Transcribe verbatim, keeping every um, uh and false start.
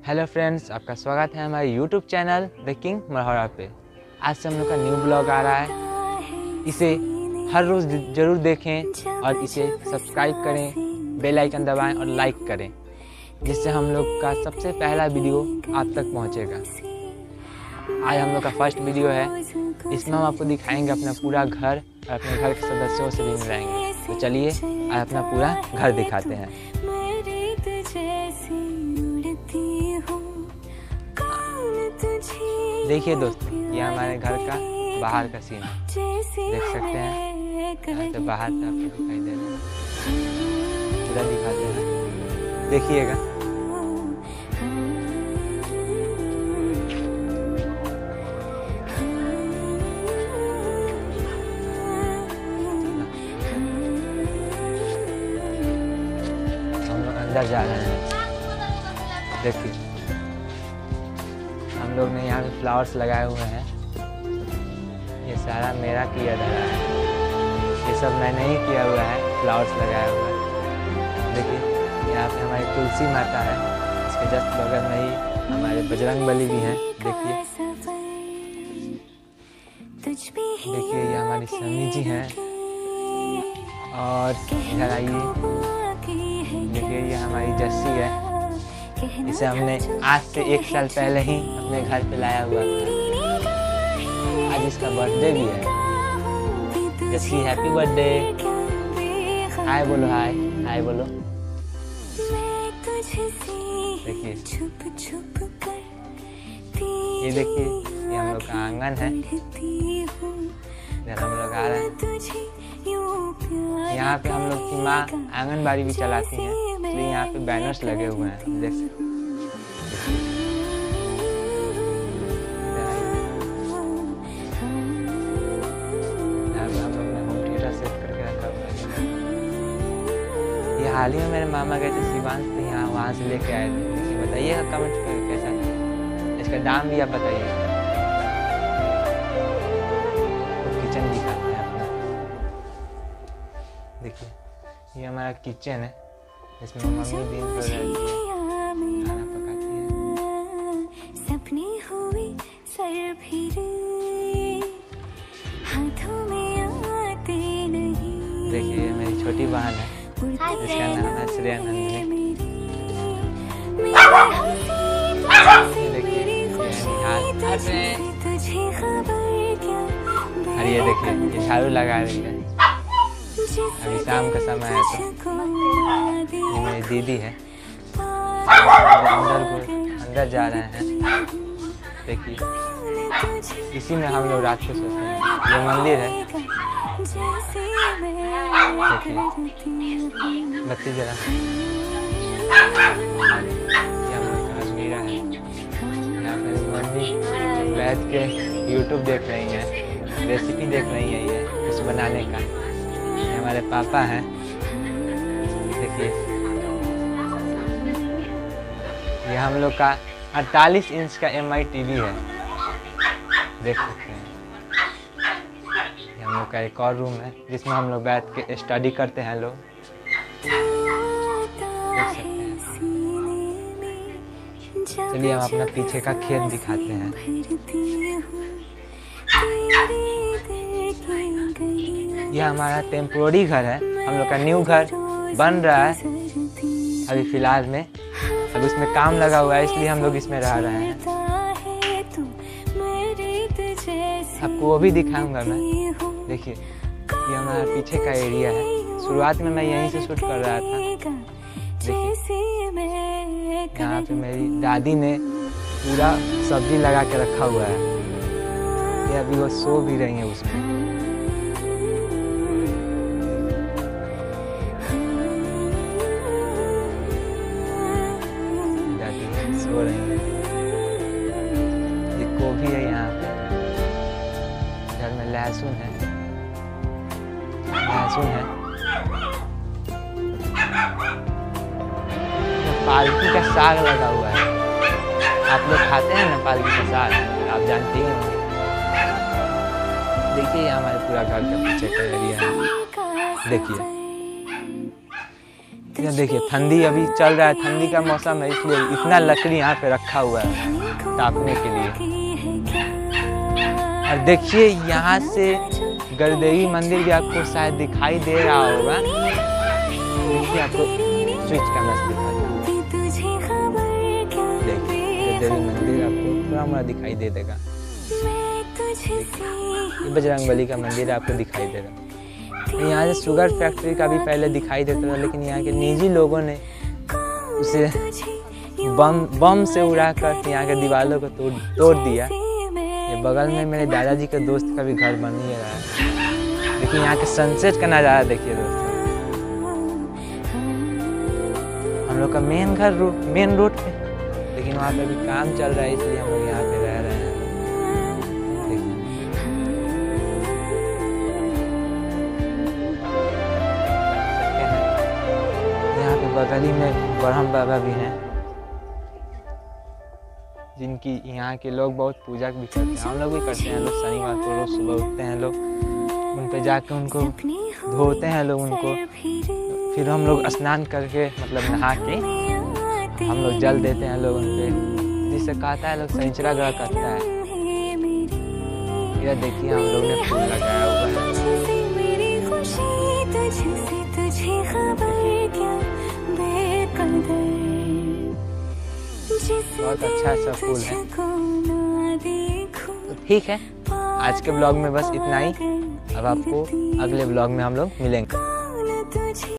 Hello friends, आपका स्वागत है हमारे YouTube channel the king Marhara पे। आज से हम लोग का न्यू ब्लॉग आ रहा है। इसे हर रोज़ ज़रूर देखें और इसे सब्सक्राइब करें, बेल आइकन दबाएं और लाइक करें, जिससे हम लोग का सबसे पहला वीडियो आप तक पहुंचेगा। आज हम लोग का फर्स्ट वीडियो है। इसमें हम आपको दिखाएंगे अपना पूरा घर और अपने घर के सदस्यों से भी मिलाएंगे। तो चलिए आज अपना पूरा घर दिखाते हैं। देखिए दोस्तों, ये हमारे घर का बाहर का सीन है, देख सकते हैं। तो बाहर से आपको दिखाई दे रहा है, पूरा दिखाते हैं, देखिएगा। हम लोग अंदर जा रहे हैं। देखिए, हम लोग ने यहाँ पे फ्लावर्स लगाए हुए हैं। ये सारा मेरा किया धरा है, ये सब मैंने ही किया हुआ है, फ्लावर्स लगाया हुआ है। देखिए, यहाँ पे हमारी तुलसी माता है, इसके जस्ट बगल में ही हमारे बजरंगबली भी हैं। देखिए देखिए ये हमारी समी जी हैं। और इधर आइए, देखिए ये हमारी जस्सी है। इसे हमने आज से एक साल पहले ही अपने घर पे लाया हुआ था। आज इसका बर्थडे भी है। Jassi happy birthday. हाय बोलो, हाय हाय बोलो। देखिए ये देखिए, ये हम लोग का आंगन है। इधर हम लोग आ रहे हैं। यहाँ पे हम लोग की माँ आंगनबाड़ी भी चलाती हैं, इसलिए यहाँ पे बैनर्स लगे हुए हैं, देख सकते हैं। यहाँ पे हम लोग ने होम थिएटर सेट करके रखा हुआ है। ये हाल ही में मेरे मामा गए थे शिवांश थे यहाँ, वहाँ से लेके आए थे। बताइएगा कमेंट करके कैसा था, इसका दाम भी आप बताइएगा। किचन दिखाते हैं अपना। देखिए ये हमारा किचन है, इसमें मम्मी दिन भर रहती है, खाना पकाती है। सपने हुए सर फिरे, हाथों में आते नहीं। देखिए मेरी छोटी बहन है, इसका नाम है श्रेया नंदिनी। और ये देखिए ये झाड़ू लगा रही है। अभी शाम का समय है, तो ये मेरी दीदी है। अंदर को अंदर जा रहे हैं। देखिए इसी में हम लोग रात को सोते हैं। ये मंदिर है, देखिए बत्ती जला। ये हम लोग का अलमीरा है। यहाँ पे मम्मी बैठ के यूट्यूब देख रही हैं, रेसिपी देख रही हैं ये कुछ बनाने का। हमारे पापा हैं, देखिए ये हम लोग का अड़तालीस इंच का एम आई टी वी है, देख सकते हैं। ये हम लोग का एक और रूम है, जिसमें हम लोग बैठ के स्टडी करते हैं लोग, देख सकते हैं। चलिए हम अपना पीछे का खेत दिखाते हैं। यह हमारा टेम्पोररी घर है। हम लोग का न्यू घर बन रहा है अभी फिलहाल में। अब इसमें काम लगा हुआ है, इसलिए हम लोग इसमें रह रहे हैं। आपको वो भी दिखाऊंगा मैं। देखिए ये हमारा पीछे का एरिया है। शुरुआत में मैं यहीं से शूट कर रहा था। देखिए यहाँ पे मेरी दादी ने पूरा सब्जी लगा के रखा हुआ है। ये अभी वो सो भी रही है उसमें। सो रही है। ये गोभी है यहाँ पे। घर में लहसुन है, लहसुन है। पालकी का साग लगा हुआ है। आप लोग खाते हैं ना पालकी का साग, आप जानते ही होंगे। देखिए यहाँ हमारे पूरा घर का पीछे का एरिया है। देखिए ये देखिए ठंडी अभी चल रहा है, ठंडी का मौसम है, इसलिए इतना लकड़ी यहाँ पे रखा हुआ है तापने के लिए। और देखिए यहाँ से गणदेवी मंदिर भी आपको शायद दिखाई दे रहा होगा। देखिए आपको स्विच कैमरा से दिखाता हूँ। देखिए गणदेवी मंदिर आपको थोड़ा मोड़ा दिखाई दे देगा। ये बजरंगबली का मंदिर आपको दिखाई दे रहा है। यहाँ से शुगर फैक्ट्री का भी पहले दिखाई देता था, लेकिन यहाँ के निजी लोगों ने उसे बम बम से उड़ाकर यहाँ के दीवारों को तोड़ तोड़ दिया। ये बगल में मेरे दादाजी के दोस्त का भी घर बन ही रहा है। लेकिन यहाँ के सनसेट का नज़ारा देखिए दोस्तों। हम लोग का मेन घर रो, मेन रोड पे, लेकिन वहाँ पे भी काम चल रहा है, इसलिए हम लोग यहाँ पे रह रहे हैं। बगल ही में ब्रह्म बाबा भी हैं, जिनकी यहाँ के लोग बहुत पूजा भी करते हैं। हम लोग भी करते हैं। लोग शनिवार को रोज सुबह उठते हैं, लोग उन पे जाके उनको धोते हैं लोग उनको, फिर हम लोग स्नान करके मतलब नहा के हम लोग जल देते हैं लोग उन पे, जिससे कहता है लोग शनिचरा ग्रह करता है। यह देखिए हम लोग ने फूल लगाया हुआ है। बहुत अच्छा अच्छा फूल है। तो ठीक है, आज के ब्लॉग में बस इतना ही। अब आपको अगले ब्लॉग में हम लोग मिलेंगे।